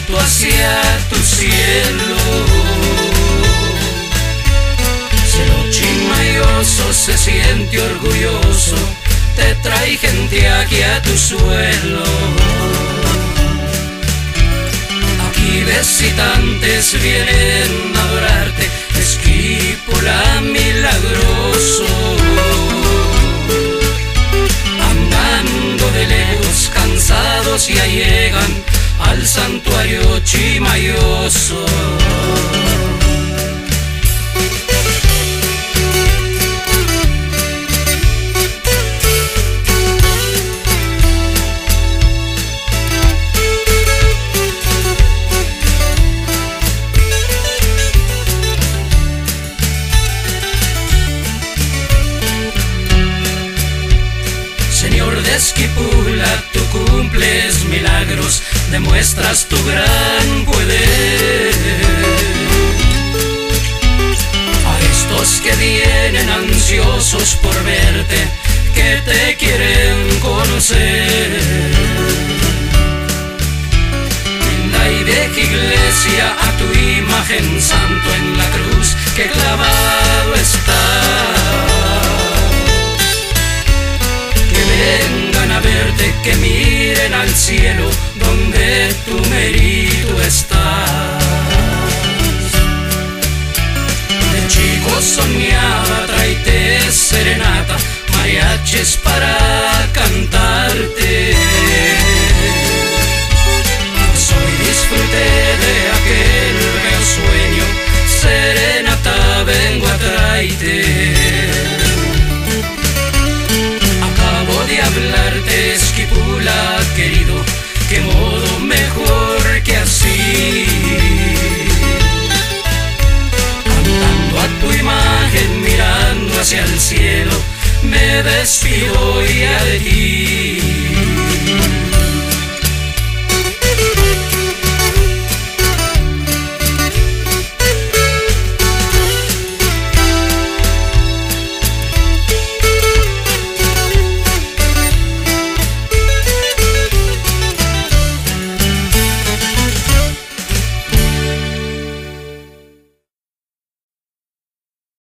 alto hacia tu cielo. Cielo chimayoso se siente orgulloso, te trae gente aquí a tu suelo. Aquí visitantes vienen a adorarte, Esquipula milagroso. Andando de lejos, cansados ya llegan al santuario chimayoso. Señor de Esquipula, tú cumples milagros, demuestras tu gran poder. A estos que vienen ansiosos por verte, que te quieren conocer. Linda y vieja iglesia, a tu imagen santo en la cruz que clavado está. Vengan a verte, que miren al cielo donde tu mérito está. De chico soñaba traerte serenata, mariachis para cantarte. Pues hoy disfruté de aquel bello sueño, serenata vengo a traerte. De hablarte, Esquipula querido, qué modo mejor que así. Cantando a tu imagen, mirando hacia el cielo, me despido ya de ti.